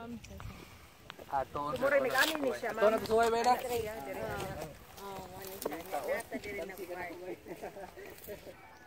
Ato. Mura may kanin ni siya, Ito ma'am. na tusuway ba na? Oh, ano siya. Nata din na